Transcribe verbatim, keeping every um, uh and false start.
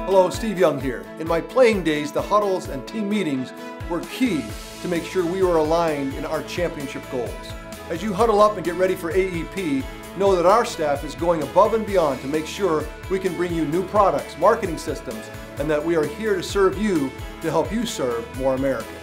Hello, Steve Young here. In my playing days, the huddles and team meetings were key to make sure we were aligned in our championship goals. As you huddle up and get ready for A E P, know that our staff is going above and beyond to make sure we can bring you new products, marketing systems, and that we are here to serve you to help you serve more Americans.